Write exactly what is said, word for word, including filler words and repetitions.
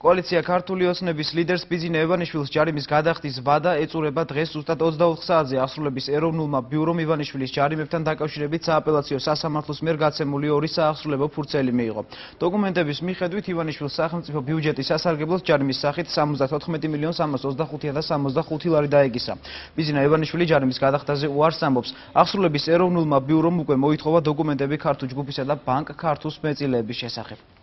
კოალიცია ქართული ოცნების ლიდერს ბიძინა ივანიშვილის ჯარიმის გადახდის ვადა ეწურება დღეს ზუსტად ოცდაოთხ საათზე აღსრულების ეროვნულმა ბიურომ ივანიშვილის ჯარიმებთან დაკავშირებით სააპელაციო სასამართლოს მიერ გაცემული ორი საახსრულებო ფურცელი მიიღო. დოკუმენტების მიხედვით ივანიშვილს სახელმწიფო ბიუჯეტის სასარგებლოდ ჯარიმის სახით სამოცდათოთხმეტი მილიონი სამას ოცდახუთი ათას სამოცდახუთი ლარი დაეკისა. ბიძინა ივანიშვილი ჯარიმის გადახდაზე უარს ამბობს. აღსრულების ეროვნულმა ბიურომ უკვე მოითხოვა დოკუმენტები ქართულ ჯგუფისა და ბანკ ქართულს მეტწილეების შესახებ.